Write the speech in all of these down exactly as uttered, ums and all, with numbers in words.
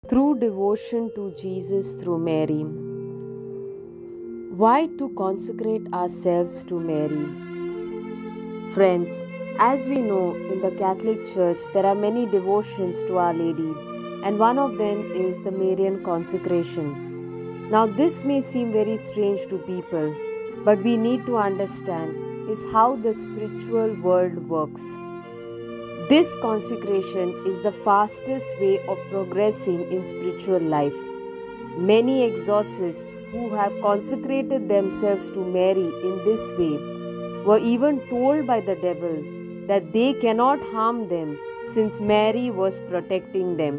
Through devotion to Jesus through Mary. Why to consecrate ourselves to Mary? Friends, as we know, in the Catholic Church there are many devotions to Our Lady, and one of them is the Marian consecration. Now this may seem very strange to people, but we need to understand is how the spiritual world works. This consecration is the fastest way of progressing in spiritual life. Many exorcists who have consecrated themselves to Mary in this way were even told by the devil that they cannot harm them since Mary was protecting them.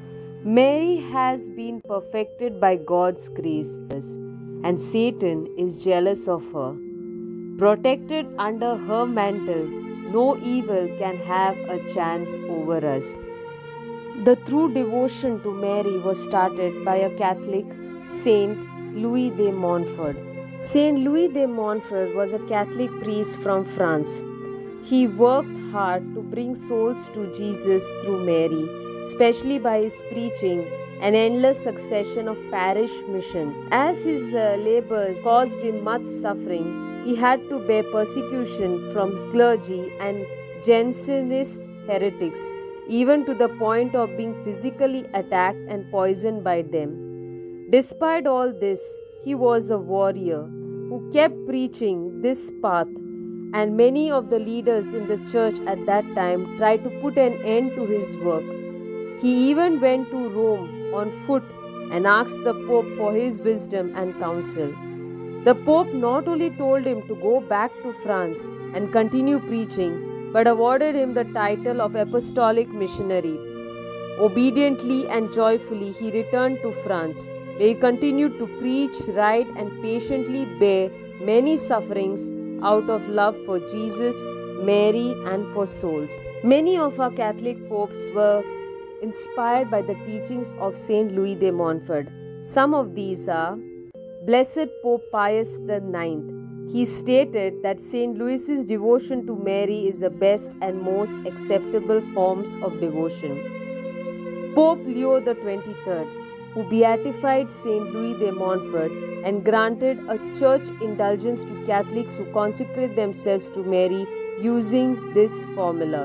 Mary has been perfected by God's grace, and Satan is jealous of her. Protected under her mantle, no evil can have a chance over us. The true devotion to Mary was started by a Catholic, Saint Louis de Montfort. Saint Louis de Montfort was a Catholic priest from France. He worked hard to bring souls to Jesus through Mary, especially by his preaching an endless succession of parish missions. As his uh, labors caused him much suffering, he had to bear persecution from clergy and Jansenist heretics, even to the point of being physically attacked and poisoned by them. Despite all this, he was a warrior who kept preaching this path, and many of the leaders in the church at that time tried to put an end to his work. He even went to Rome on foot and asked the Pope for his wisdom and counsel. The Pope not only told him to go back to France and continue preaching, but awarded him the title of Apostolic Missionary. Obediently and joyfully he returned to France, where he continued to preach, write, and patiently bear many sufferings out of love for Jesus, Mary, and for souls. Many of our Catholic popes were inspired by the teachings of Saint Louis de Montfort. Some of these are Blessed Pope Pius the ninth. He stated that Saint Louis's devotion to Mary is the best and most acceptable forms of devotion. Pope Leo the twenty-third, who beatified Saint Louis de Montfort and granted a church indulgence to Catholics who consecrate themselves to Mary using this formula.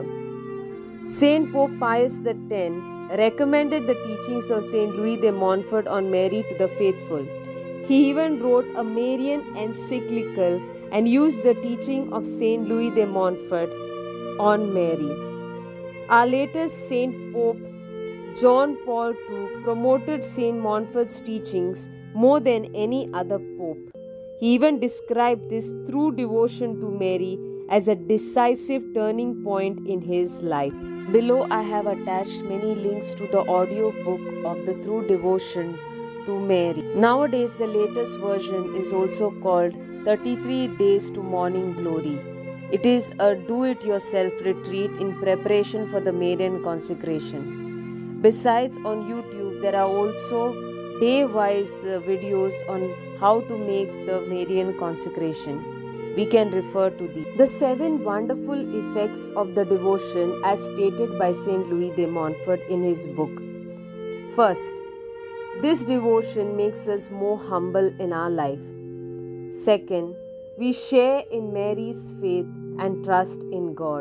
Saint Pope Pius the tenth recommended the teachings of Saint Louis de Montfort on Mary to the faithful. He even wrote a Marian encyclical and used the teaching of Saint Louis de Montfort on Mary. Our latest Saint Pope John Paul the second promoted Saint Montfort's teachings more than any other pope. He even described this true devotion to Mary as a decisive turning point in his life. Below I have attached many links to the audio book of the True Devotion to Mary. Nowadays the latest version is also called thirty-three Days to Morning Glory. It is a do-it-yourself retreat in preparation for the Marian consecration. Besides, on YouTube there are also day-wise uh, videos on how to make the Marian consecration. We can refer to these. The seven wonderful effects of the devotion as stated by Saint Louis de Montfort in his book. First, this devotion makes us more humble in our life. Second, we share in Mary's faith and trust in God.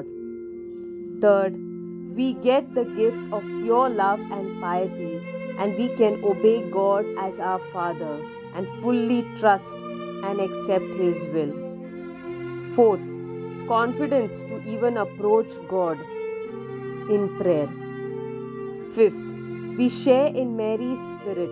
Third, we get the gift of pure love and piety, and we can obey God as our Father and fully trust and accept His will. Fourth, confidence to even approach God in prayer. Fifth, we share in Mary's spirit.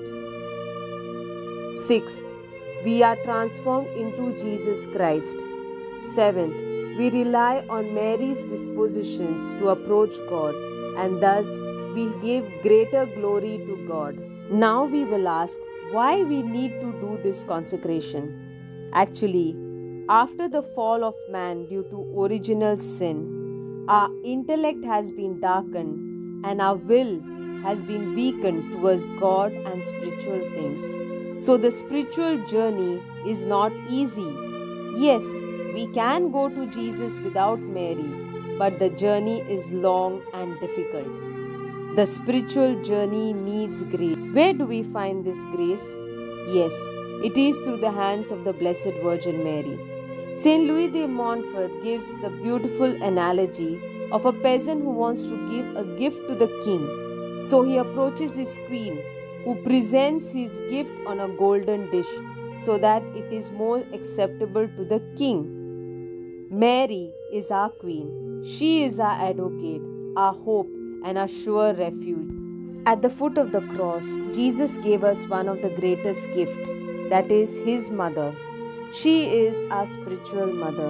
Sixth, we are transformed into Jesus Christ. Seventh, we rely on Mary's dispositions to approach God, and thus we give greater glory to God. Now we will ask why we need to do this consecration. Actually, after the fall of man due to original sin, our intellect has been darkened and our will has been weakened towards God and spiritual things. So the spiritual journey is not easy. Yes, we can go to Jesus without Mary, but the journey is long and difficult. The spiritual journey needs grace. Where do we find this grace? Yes, it is through the hands of the Blessed Virgin Mary. Saint Louis de Montfort gives the beautiful analogy of a peasant who wants to give a gift to the king. So he approaches his queen, who presents his gift on a golden dish so that it is more acceptable to the king. Mary is our queen. She is our advocate, our hope, and our sure refuge. At the foot of the cross, Jesus gave us one of the greatest gifts, that is His mother. She is our spiritual mother.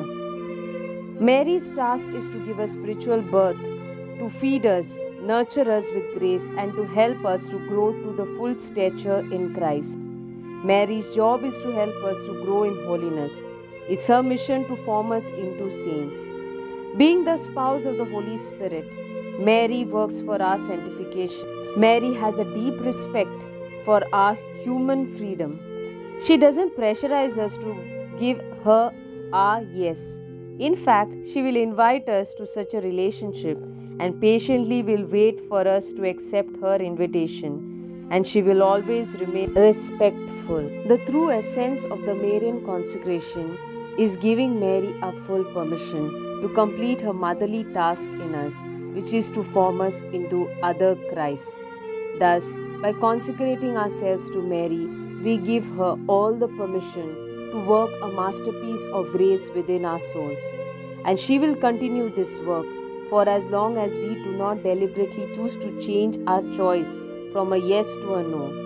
Mary's task is to give us spiritual birth, to feed us, nurture us with grace, and to help us to grow to the full stature in Christ. Mary's job is to help us to grow in holiness. It's her mission to form us into saints. Being the spouse of the Holy Spirit, Mary works for our sanctification. Mary has a deep respect for our human freedom. She doesn't pressurize us to give her our yes. In fact, she will invite us to such a relationship and patiently will wait for us to accept her invitation. And she will always remain respectful. The true essence of the Marian consecration is giving Mary a full permission to complete her motherly task in us, which is to form us into other Christ. Thus, by consecrating ourselves to Mary, we give her all the permission to work a masterpiece of grace within our souls. And she will continue this work for as long as we do not deliberately choose to change our choice from a yes to a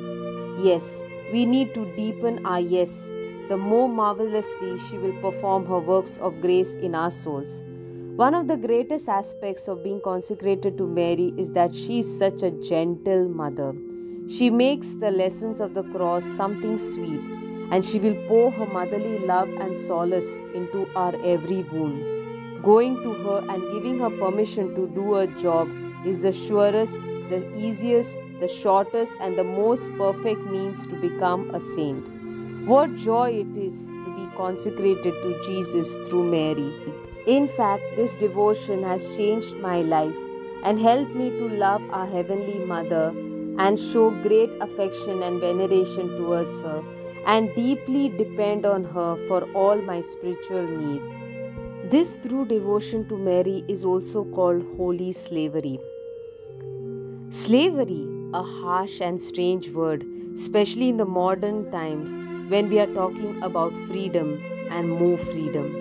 no. Yes, we need to deepen our yes. The more marvelously she will perform her works of grace in our souls. One of the greatest aspects of being consecrated to Mary is that she is such a gentle mother. She makes the lessons of the cross something sweet, and she will pour her motherly love and solace into our every wound. Going to her and giving her permission to do her job is the surest, the easiest, the shortest, and the most perfect means to become a saint. What joy it is to be consecrated to Jesus through Mary. In fact, this devotion has changed my life and helped me to love our Heavenly Mother and show great affection and veneration towards her and deeply depend on her for all my spiritual needs. This true devotion to Mary is also called holy slavery. Slavery, a harsh and strange word, especially in the modern times when we are talking about freedom and more freedom.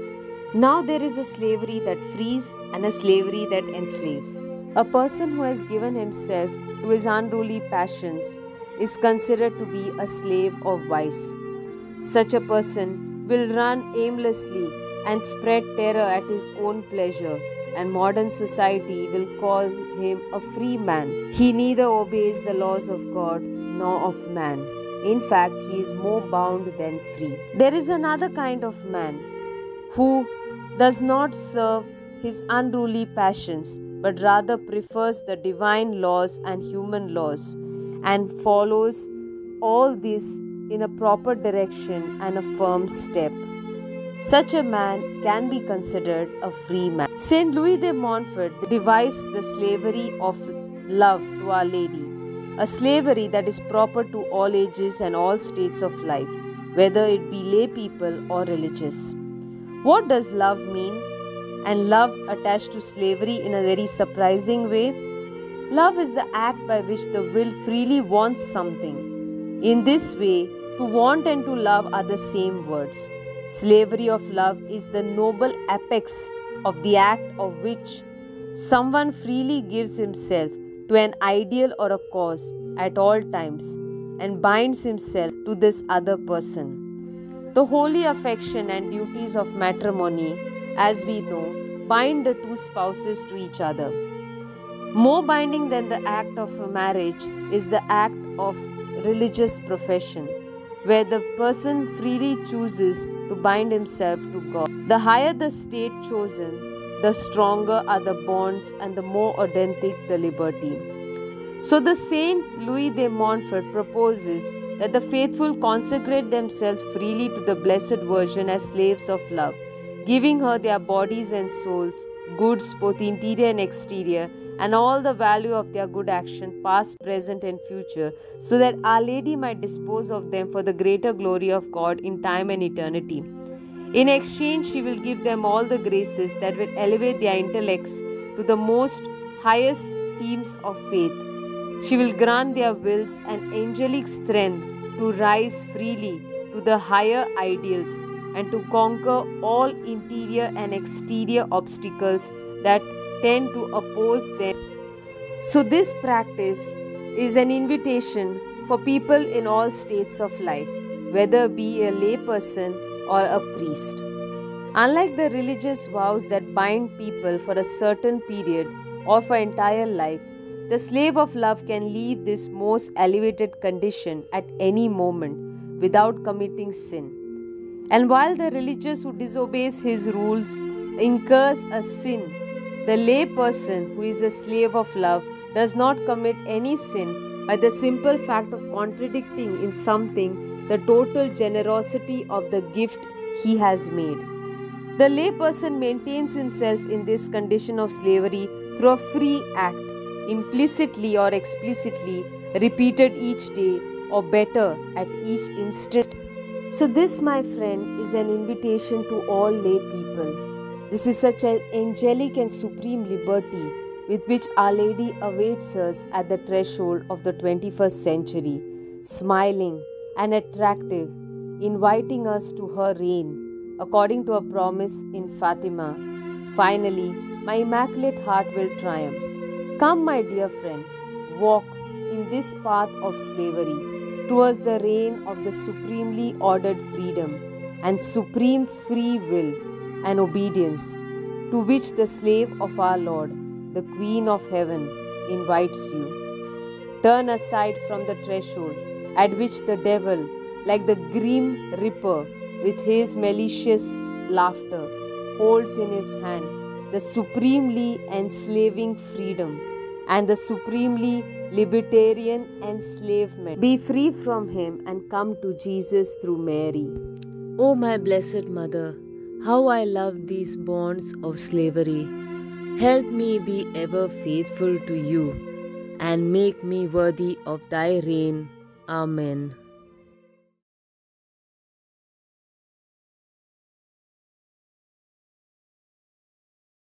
Now there is a slavery that frees and a slavery that enslaves. A person who has given himself to his unruly passions is considered to be a slave of vice. Such a person will run aimlessly and spread terror at his own pleasure, and modern society will call him a free man. He neither obeys the laws of God nor of man. In fact, he is more bound than free. There is another kind of man who does not serve his unruly passions, but rather prefers the divine laws and human laws and follows all this in a proper direction and a firm step. Such a man can be considered a free man. Saint Louis de Montfort devised the slavery of love to Our Lady, a slavery that is proper to all ages and all states of life, whether it be lay people or religious. What does love mean? And love attached to slavery in a very surprising way? Love is the act by which the will freely wants something. In this way, to want and to love are the same words. Slavery of love is the noble apex of the act of which someone freely gives himself to an ideal or a cause at all times and binds himself to this other person. The holy affection and duties of matrimony, as we know, bind the two spouses to each other. More binding than the act of marriage is the act of religious profession, where the person freely chooses to bind himself to God. The higher the state chosen, the stronger are the bonds and the more authentic the liberty. So the Saint Louis de Montfort proposes that the faithful consecrate themselves freely to the Blessed Virgin as slaves of love, giving her their bodies and souls, goods both interior and exterior, and all the value of their good action, past, present, and future, so that Our Lady might dispose of them for the greater glory of God in time and eternity. In exchange, she will give them all the graces that will elevate their intellects to the most highest themes of faith. She will grant their wills an angelic strength to rise freely to the higher ideals and to conquer all interior and exterior obstacles that tend to oppose them. So, this practice is an invitation for people in all states of life, whether be a layperson or a priest. Unlike the religious vows that bind people for a certain period or for entire life, the slave of love can leave this most elevated condition at any moment without committing sin. And while the religious who disobeys his rules incurs a sin, the lay person who is a slave of love does not commit any sin by the simple fact of contradicting in something the total generosity of the gift he has made. The lay person maintains himself in this condition of slavery through a free act, implicitly or explicitly, repeated each day, or better, at each instant. So this, my friend, is an invitation to all lay people. This is such an angelic and supreme liberty with which Our Lady awaits us at the threshold of the twenty-first century, smiling and attractive, inviting us to her reign, according to a promise in Fatima. Finally, my immaculate heart will triumph. Come, my dear friend, walk in this path of slavery towards the reign of the supremely ordered freedom and supreme free will and obedience to which the slave of our Lord, the Queen of Heaven, invites you. Turn aside from the threshold at which the devil, like the grim reaper with his malicious laughter, holds in his hand the supremely enslaving freedom and the supremely libertarian enslavement. Be free from him and come to Jesus through Mary. O my blessed Mother, how I love these bonds of slavery. Help me be ever faithful to you and make me worthy of thy reign. Amen.